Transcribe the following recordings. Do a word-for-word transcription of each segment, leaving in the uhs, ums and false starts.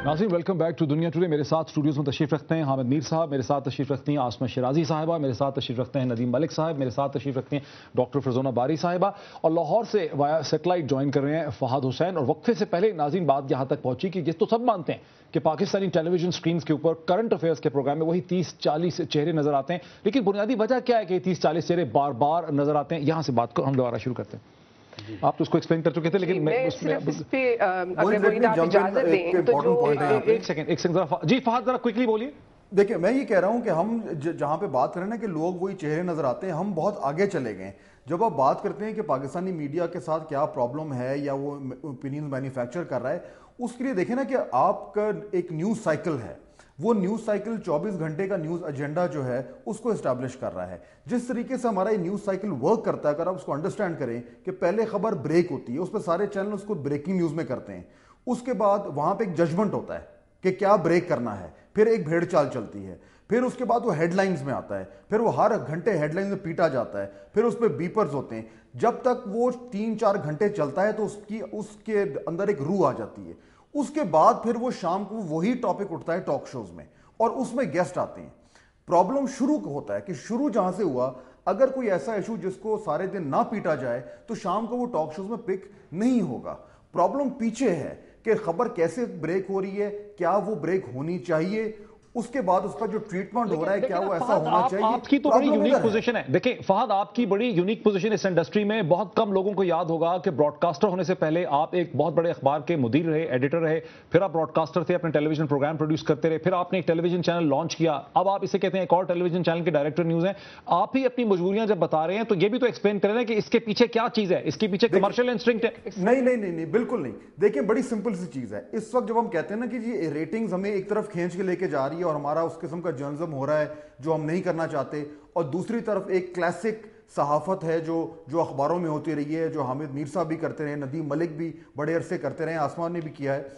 नाज़रीन welcome back to Dunya today. मेरे साथ स्टूडियोज में तशरीफ रखते हैं हामिद मीर साहब, मेरे साथ तशरीफ रखती हैं आसमा शिराजी साहिबा, मेरे साथ तशरीफ रखते हैं नदीम मलिक साहब, मेरे साथ तशरीफ रखते हैं डॉक्टर फरजोना बारी साहिबा, और लाहौर से वाया सेटेलाइट ज्वाइन कर रहे हैं फहद हुसैन। और वक्फे से पहले नाज़रीन बात यहाँ तक पहुंची कि जिस तो सब मानते हैं कि पाकिस्तानी टेलीविजन स्क्रीन के ऊपर करंट अफेयर्स के प्रोग्राम में वही तीस चालीस चेहरे नजर आते हैं, लेकिन बुनियादी वजह क्या है कि तीस चालीस चेहरे बार बार नजर आते हैं। यहाँ से बात को हम दोबारा शुरू करते हैं। आप तो उसको एक्सप्लेन कर चुके थे, लेकिन मैं सिर्फ इस पे अगर मुझे आप इजाजत दें तो जो एक सेकंड एक सेकंड जी फहद जरा क्विकली बोलिए। देखिए मैं ये कह रहा हूं कि हम जहां पे बात करें ना कि लोग वही चेहरे नजर आते हैं, हम बहुत आगे चले गए। जब आप बात करते हैं कि पाकिस्तानी मीडिया के साथ क्या प्रॉब्लम है या वो ओपिनियन मैन्युफैक्चर कर रहा है, उसके लिए देखें ना कि आपका एक न्यूज साइकिल है, वो न्यूज साइकिल चौबीस घंटे का न्यूज एजेंडा जो है उसको एस्टैब्लिश कर रहा है। जिस तरीके से हमारा ये न्यूज साइकिल वर्क करता है, अगर आप उसको अंडरस्टैंड करें कि पहले खबर ब्रेक होती है, उस पर सारे चैनल उसको ब्रेकिंग न्यूज में करते हैं, उसके बाद वहां पे एक जजमेंट होता है कि क्या ब्रेक करना है, फिर एक भेड़ चाल चलती है, फिर उसके बाद वो हेडलाइंस में आता है, फिर वो हर घंटे हेडलाइंस में पीटा जाता है, फिर उस पर बीपर्स होते हैं। जब तक वो तीन चार घंटे चलता है तो उसकी उसके अंदर एक रूह आ जाती है। उसके बाद फिर वो शाम को वही टॉपिक उठता है टॉक शोज में और उसमें गेस्ट आते हैं। प्रॉब्लम शुरू होता है कि शुरू जहां से हुआ, अगर कोई ऐसा इशू जिसको सारे दिन ना पीटा जाए तो शाम को वो टॉक शोज में पिक नहीं होगा। प्रॉब्लम पीछे है कि खबर कैसे ब्रेक हो रही है, क्या वो ब्रेक होनी चाहिए, उसके बाद उसका जो ट्रीटमेंट हो रहा है क्या वो ऐसा होना आप, चाहिए। आपकी तो बड़ी यूनिक पोजीशन है। देखिए फहद, आपकी बड़ी यूनिक पोजीशन इस इंडस्ट्री में। बहुत कम लोगों को याद होगा कि ब्रॉडकास्टर होने से पहले आप एक बहुत बड़े अखबार के मुदीर रहे, एडिटर रहे, फिर आप ब्रॉडकास्टर थे, अपने टेलीविजन प्रोग्राम प्रोड्यूस करते रहे, फिर आपने एक टेलीविजन चैनल लॉन्च किया, अब आप इसे कहते हैं एक और टेलीविजन चैनल के डायरेक्टर न्यूज हैं। आप ही अपनी मजबूरियां जब बता रहे हैं तो ये भी तो एक्सप्लेन करें कि इसके पीछे क्या चीज है, इसके पीछे कमर्शियल इंस्टिंक्ट है? नहीं नहीं नहीं नहीं बिल्कुल नहीं। देखिए बड़ी सिंपल सी चीज है। इस वक्त जब हम कहते हैं ना कि जी रेटिंग्स हमें एक तरफ खींच के लेके जा रही है और हमारा उस किस्म का जर्नलिज्म हो रहा है जो हम नहीं करना चाहते, और दूसरी तरफ एक क्लासिक सहाफत है जो जो अखबारों में होती रही है, जो हामिद मीर साहब भी करते रहे, नदीम मलिक भी बड़े अरसे करते रहे, आसमान ने भी किया है,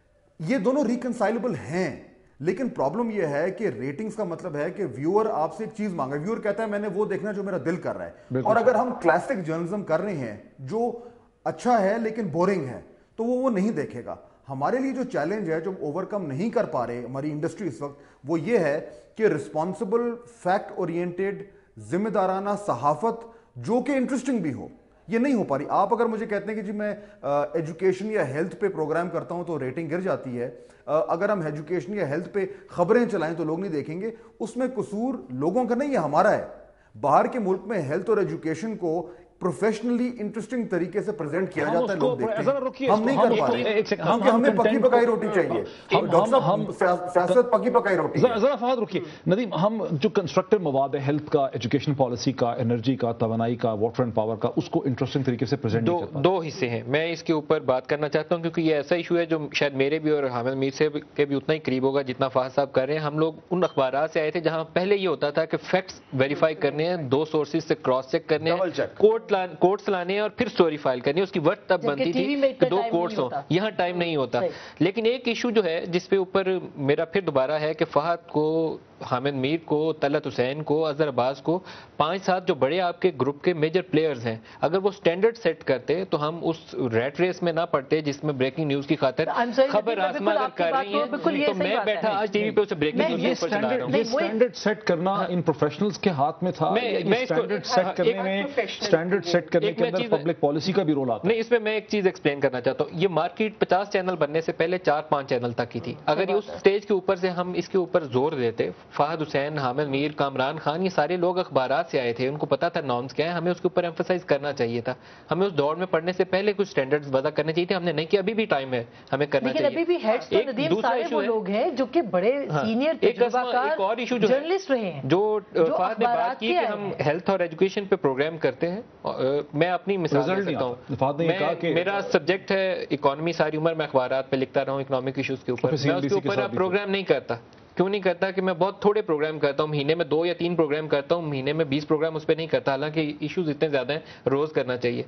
ये दोनों रिकंसाइलेबल हैं। लेकिन प्रॉब्लम ये है कि रेटिंग्स का मतलब है कि व्यूअर आपसे एक चीज मांगा, व्यूअर कहता है मैंने वो देखना जो मेरा दिल कर रहा है। और अगर हम क्लासिक जर्नलिज्म कर रहे हैं जो अच्छा है लेकिन बोरिंग है तो वो वो नहीं देखेगा। हमारे लिए जो चैलेंज है, जो ओवरकम नहीं कर पा रहे हमारी इंडस्ट्री इस वक्त, वो ये है कि रिस्पॉन्सिबल फैक्ट ओरिएंटेड जिम्मेदाराना सहाफत जो कि इंटरेस्टिंग भी हो, ये नहीं हो पा रही। आप अगर मुझे कहते हैं कि जी मैं एजुकेशन या हेल्थ पे प्रोग्राम करता हूं तो रेटिंग गिर जाती है, आ, अगर हम एजुकेशन या हेल्थ पे खबरें चलाएं तो लोग नहीं देखेंगे, उसमें कसूर लोगों का नहीं है, हमारा है। बाहर के मुल्क में हेल्थ और एजुकेशन को प्रोफेशनली इंटरेस्टिंग तरीके से प्रेजेंट किया जाता है, लोग देखते हैं, हम नहीं कर पा रहे क्योंकि हमें पकी पकाई रोटी चाहिए। डॉक्टर साहब फैसद पकी पकाई रोटी। जरा फहद रुकिए। नदीम, हम जो कंस्ट्रक्टिव मवाद है हेल्थ का, एजुकेशन पॉलिसी का, एनर्जी का, तवानाई का, वाटर एंड पावर का, उसको इंटरेस्टिंग तरीके से प्रेजेंट दो दो हिस्से हैं। मैं इसके ऊपर बात करना चाहता हूं क्योंकि ये ऐसा इशू है जो शायद मेरे भी और हामिद मीर से के भी उतना ही करीब होगा जितना फहद साहब कर रहे हैं। हम लोग उन अखबारात से आए थे जहां पहले ये होता था कि फैक्ट्स वेरीफाई करने हैं, दो सोर्सेज से क्रॉस चेक करने हैं, कोर्ट कोर्ट्स लाने और फिर स्टोरी फाइल करनी है। उसकी वर्थ तब बनती थी कि दो कोर्ट्स हो, यहाँ टाइम नहीं होता। लेकिन एक इशू जो है जिस पे ऊपर मेरा फिर दोबारा है कि फहद को, हामिद मीर को, तलत हुसैन को, अजहर अब्बास को, पांच सात जो बड़े आपके ग्रुप के मेजर प्लेयर्स हैं, अगर वो स्टैंडर्ड सेट करते तो हम उस रैट रेस में ना पड़ते जिसमें ब्रेकिंग न्यूज की खातिर खबर आसमान अगर कर रही है तो मैं बैठा आज टीवी पे उसे ब्रेकिंग न्यूज ऊपर चला रहा हूं। स्टैंडर्ड सेट करना इन प्रोफेशनल्स के हाथ में था। मैं स्टैंडर्ड सेट करने में स्टैंडर्ड सेट करने के अंदर पब्लिक पॉलिसी का भी रोल आता है। नहीं, इसमें मैं एक चीज एक्सप्लेन करना चाहता हूं। ये मार्केट पचास चैनल बनने से पहले चार पांच चैनल तक की थी। अगर ये उस स्टेज के ऊपर से हम इसके ऊपर जोर देते, फहद हुसैन, हामिद मीर, कामरान खान, ये सारे लोग अखबारात से आए थे, उनको पता था नॉर्म्स क्या है, हमें उसके ऊपर एम्फसाइज करना चाहिए था। हमें उस दौड़ में पढ़ने से पहले कुछ स्टैंडर्ड्स वजह करने चाहिए थे, हमने नहीं किया। अभी भी टाइम है, हमें करना चाहिए। अभी भी हेड्स तो नदीम सारे वो लोग हैं जो कि बड़े सीनियर तजुर्बाकार एक और इशू जर्नलिस्ट रहे हैं, जो फहद ने बात की कि हम हेल्थ और एजुकेशन पे प्रोग्राम करते हैं। मैं अपनी मिसाल दे सकता हूँ। मेरा सब्जेक्ट है इकोनॉमी, सारी उम्र मैं अखबारात पे लिखता रहा हूँ इकोनॉमिक इश्यूज के ऊपर। मैं उसके ऊपर प्रोग्राम नहीं करता। क्यों नहीं करता कि मैं बहुत थोड़े प्रोग्राम करता हूँ, महीने में दो या तीन प्रोग्राम करता हूँ, महीने में बीस प्रोग्राम उस पर नहीं करता, हालांकि इश्यूज इतने ज्यादा हैं, रोज करना चाहिए।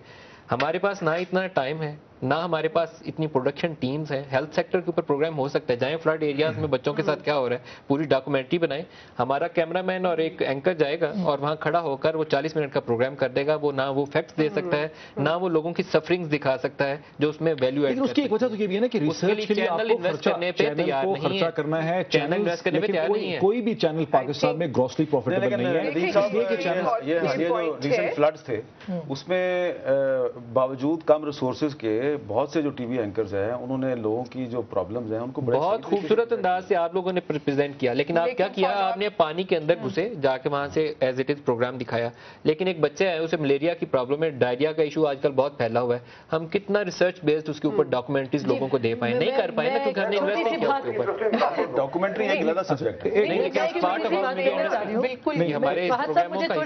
ہمارے پاس نہ اتنا ٹائم ہے، نہ ہمارے پاس اتنی پروڈکشن ٹیمز ہیں. ہیلتھ سیکٹر کے اوپر پروگرام ہو سکتا ہے، جائیں فلڈ ایریاز میں بچوں کے ساتھ کیا ہو رہا ہے پوری ڈاکومنٹری بنائیں. ہمارا کیمرہ مین اور ایک اینکر جائے گا اور وہاں کھڑا ہو کر وہ چالیس منٹ کا پروگرام کر دے گا. وہ نہ وہ فیکٹس دے سکتا ہے، نہ وہ لوگوں کی سفرنگز دکھا سکتا ہے جو اس میں ویلیو ایڈ. اس کی ایک وجہ تو یہ بھی ہے نا کہ ریسرچ کے لیے چینل انویسٹ کرنے پہ تیار نہیں ہے، کرنا ہے، چینل انویسٹ کرنے پہ تیار نہیں ہے. کوئی بھی چینل پاکستان میں گروسلی پروفیٹیبل نہیں ہے. یہ جو ریسنٹ فلڈز تھے اس میں باوجود کم ریسورسز کے بہت سے جو ٹی وی اینکرز ہیں انہوں نے لوگوں کی جو پرابلمز ہیں ان کو بہت خوبصورت انداز سے آپ لوگوں نے پریزنٹ کیا. لیکن آپ کیا کیا، آپ نے پانی کے اندر گھسے جا کے وہاں سے ایز اٹ از پروگرام دکھایا. لیکن ایک بچہ ہے اسے ملیریا کی پرابلم ہے، ڈائریا کا ایشو آج کل بہت پھیلا ہوا ہے. ہم کتنا ریسرچ بیسڈ اس کے اوپر ڈاکومنٹریز لوگوں کو دے پائیں؟ نہیں کر پائیں نا، کیونکہ ہم نے انویسٹ نہیں کیا اس کے اوپر. ڈاکومنٹری ایک علیحدہ سبجیکٹ ہے، بالکل ہمارے پروگراموں کا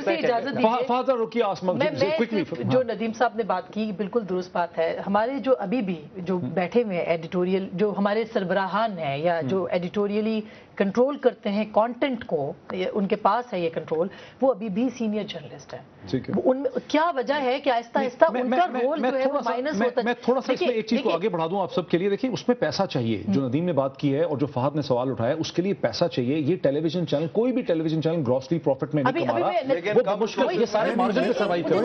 حصہ. جو ندیم صاحب نے بات کی بالکل درست بات ہے. ہمارے جو ابھی بھی جو بیٹھے ہوئے ایڈیٹوریل جو ہمارے سربراہان ہیں یا جو ایڈیٹوریلی کنٹرول کرتے ہیں کانٹینٹ کو، ان کے پاس ہے یہ کنٹرول، وہ ابھی بھی سینئر جرنلسٹ ہیں. ان کیا وجہ ہے کہ آہستہ آہستہ ان کا رول جو ہے وہ مائنس ہوتا ہے. میں تھوڑا سا اس میں ایک چیز کو آگے بڑھا دوں آپ سب کے لیے. دیکھیں اس میں پیسہ چاہیے، جو ندیم نے بات کی ہے اور جو فہد نے سوال اٹھایا اس کے لیے پیسہ چاہیے. یہ ٹیلی ویژن چینل، کوئی بھی tele channel grossly profit میں نہیں کما رہا، وہ بمشکل یہ سارے مارجن پہ سروائیو کر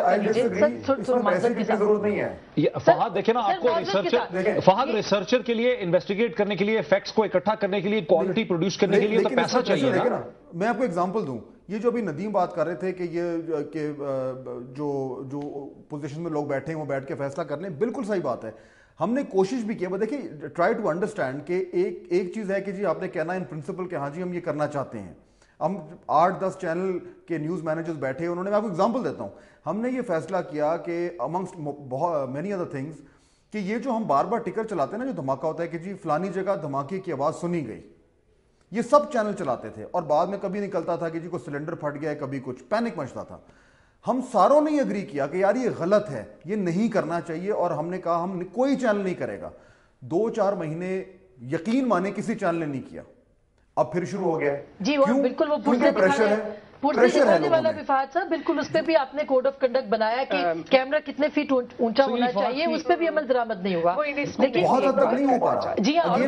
رہے ہیں. فہد دیکھیں نا، آپ کو ریسرچر فہد ریسرچر کے لیے انویسٹیگیٹ کرنے کے لیے، فیکٹس کو اکٹھا کرنے کے لیے، کوالٹی پروڈیوس کرنے کے لیے تو پیسہ چاہیے نا. میں آپ کو ایگزامپل دوں، یہ جو ابھی ندیم بات کر رہے تھے کہ یہ کہ جو جو پوزیشن میں لوگ بیٹھے ہیں وہ بیٹھ کے فیصلہ کر لیں، بالکل صحیح بات ہے. ہم نے کوشش بھی کی. دیکھیں ٹرائی ٹو انڈرسٹینڈ کہ ایک ایک چیز ہے کہ جی آپ نے کہنا ان پرنسپل کہ ہاں جی ہم یہ کرنا چاہتے ہیں. ہم آٹھ دس چینل کے نیوز مینیجرز بیٹھے، انہوں نے، میں آپ کو ایگزامپل دیتا ہوں، ہم نے یہ فیصلہ کیا کہ امنگسٹ مینی ادر تھنگس کہ یہ جو ہم بار بار ٹکر چلاتے ہیں نا، جو دھماکہ ہوتا ہے کہ جی فلانی جگہ دھماکے کی آواز سنی گئی، یہ سب چینل چلاتے تھے اور بعد میں کبھی نکلتا تھا کہ جی کوئی سلنڈر پھٹ گیا ہے، کبھی کچھ پینک مچتا تھا. ہم ساروں نے اگری کیا کہ یار یہ غلط ہے، یہ نہیں کرنا چاہیے، اور ہم نے کہا ہم کوئی چینل نہیں کرے گا. دو چار مہینے یقین مانے کسی چینل نے نہیں کیا. اب پھر شروع ہو گیا جی بالکل، وہ پریشر ہے پرسے والا بھی فہد صاحب بالکل، اس پہ بھی آپ نے کوڈ آف کنڈکٹ بنایا کہ کیمرہ کتنے فیٹ اونچا ہونا چاہیے، اس پہ بھی عمل درآمد نہیں ہوا. لیکن بہت حد تک نہیں ہو پا رہا. جی ہاں،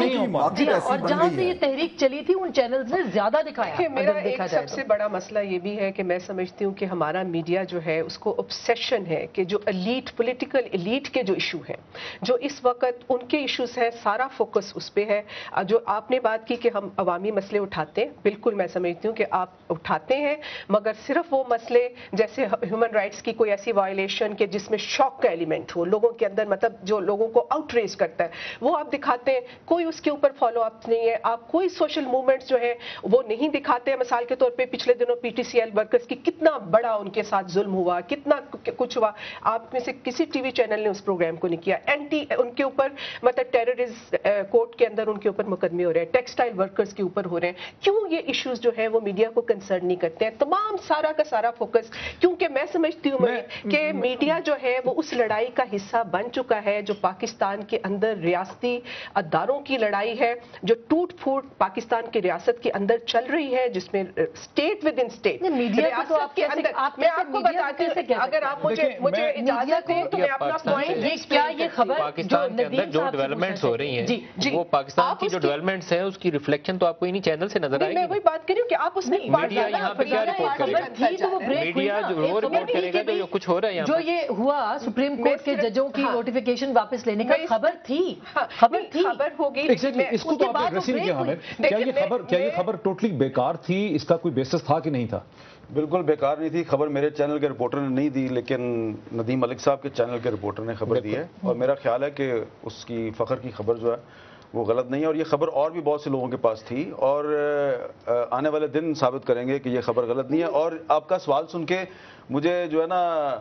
اور جہاں سے یہ تحریک چلی تھی ان چینلز نے زیادہ دکھایا. میرا ایک سب سے بڑا مسئلہ یہ بھی ہے کہ میں سمجھتی ہوں کہ ہمارا میڈیا جو ہے اس کو obsession ہے کہ جو ایلیٹ پولیٹیکل ایلیٹ کے جو ایشو ہیں، جو اس وقت ان کے ایشوز ہیں، سارا فوکس اس پہ ہے. جو آپ نے بات کی کہ ہم عوامی مسئلے اٹھاتے ہیں، بالکل میں سمجھتی ہوں کہ آپ اٹھاتے ہیں، مگر صرف وہ مسئلے جیسے ہیومن رائٹس کی کوئی ایسی وائلیشن کہ جس میں شاک کا ایلیمنٹ ہو لوگوں کے اندر، مطلب جو لوگوں کو آؤٹ ریز کرتا ہے، وہ آپ دکھاتے ہیں. کوئی اس کے اوپر فالو اپ نہیں ہے. آپ کوئی سوشل موومنٹس جو ہیں وہ نہیں دکھاتے ہیں. مثال کے طور پہ پچھلے دنوں P T C L workers کی کتنا بڑا ان کے ساتھ ظلم ہوا، کتنا کچھ ہوا. آپ میں سے کسی ٹی وی چینل نے اس پروگرام کو نہیں کیا. اینٹی ان کے اوپر مطلب ٹیررزم کورٹ کے اندر ان کے اوپر مقدمے ہو رہے ہیں، ٹیکسٹائل ورکرز کے اوپر ہو رہے ہیں. کیوں یہ ایشوز جو ہیں وہ میڈیا کو کنسرن نہیں کرتے ہیں؟ تمام سارا کا سارا فوکس، کیونکہ میں سمجھتی ہوں کہ میڈیا جو ہے وہ اس لڑائی کا حصہ بن چکا ہے جو پاکستان کے اندر ریاستی اداروں کی لڑائی ہے، جو ٹوٹ پھوٹ پاکستان کی ریاست کے اندر چل رہی ہے، جس میں اسٹیٹ ود ان اسٹیٹ ریاست کے اندر. میں آپ کو بتاتی ہوں، اگر آپ مجھے مجھے اجازت دیں تو میں اپنا پوائنٹ، کیا یہ خبر پاکستان کے اندر جو ڈیولپمنٹس ہو رہی ہیں وہ پاکستان کی جو ڈیولپمنٹس ہیں اس کی ریفلیکشن تو آپ کو انہی چینل سے نظر آئے گی. میں وہی بات کر رہی ہوں کہ آپ اس میں میڈیا یہاں پہ کیا رپورٹ کرے گا، میڈیا جو وہ رپورٹ کرے گا جو کچھ ہو رہا ہے. جو یہ ہوا سپریم کورٹ کے ججوں کی نوٹیفیکیشن واپس لینے کا خبر تھی، خبر تھی، خبر ہوگی. اس کو تو آپ نے ریسیو کیا ہمیں، کیا یہ خبر کیا یہ خبر ٹوٹلی بیکار تھی؟ اس کا کوئی بیسس تھا کہ نہیں تھا؟ بالکل بیکار نہیں تھی. خبر میرے چینل کے رپورٹر نے نہیں دی، لیکن ندیم ملک صاحب کے چینل کے رپورٹر نے خبر دی ہے، اور میرا خیال ہے کہ اس کی فخر کی خبر جو ہے وہ غلط نہیں ہے. اور یہ خبر اور بھی بہت سے لوگوں کے پاس تھی، اور آنے والے دن ثابت کریں گے کہ یہ خبر غلط نہیں ہے. اور آپ کا سوال سن کے مجھے جو ہے نا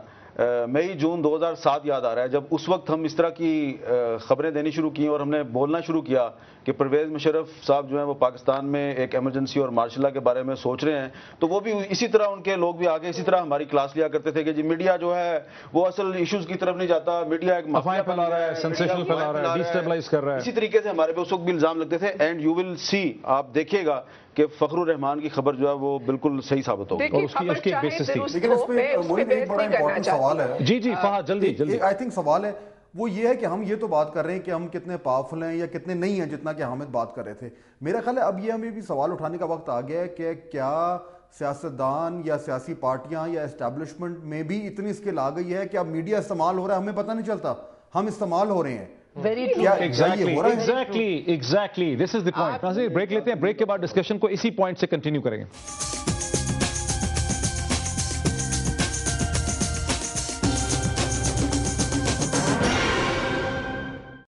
مئی جون دو ہزار سات یاد آ رہا ہے، جب اس وقت ہم اس طرح کی خبریں دینی شروع کی اور ہم نے بولنا شروع کیا کہ پرویز مشرف صاحب جو ہیں وہ پاکستان میں ایک ایمرجنسی اور مارشل لا کے بارے میں سوچ رہے ہیں، تو وہ بھی اسی طرح ان کے لوگ بھی آگے اسی طرح ہماری کلاس لیا کرتے تھے کہ جی میڈیا جو ہے وہ اصل ایشوز کی طرف نہیں جاتا، میڈیا ایک افواہیں پھیلا رہا ہے، سینسیشنل پھیلا رہا ہے، ڈیسٹیبلائز کر رہا ہے. اسی طریقے سے ہمارے پہ اس وقت بھی الزام لگتے تھے. اینڈ یو ول سی، آپ دیکھیے گا کہ فخر الرحمان کی خبر جو ہے وہ بالکل صحیح ثابت ہوگی. اور اس کی- اس کی ایک basis تھی. لیکن اس پہ موین ایک بڑا امپورٹنٹ سوال ہے. جی جی فہد جلدی جلدی. آئی تھنک سوال ہے وہ یہ ہے کہ ہم یہ تو بات کر رہے ہیں کہ ہم کتنے پاورفل ہیں یا کتنے نہیں ہیں جتنا کہ حامد بات کر رہے تھے. میرا خیال ہے اب یہ ہمیں بھی سوال اٹھانے کا وقت آ گیا ہے کہ کیا سیاستدان یا سیاسی پارٹیاں یا اسٹیبلشمنٹ میں بھی اتنی اسکل آ گئی ہے کہ اب میڈیا استعمال ہو رہا ہے ہمیں پتہ نہیں چلتا, ہم استعمال ہو رہے ہیں. Very true. Exactly exactly exactly this is the point. ناظرین بریک لیتے ہیں, بریک کے بعد ڈسکشن کو اسی پوائنٹ سے کنٹینیو کریں گے.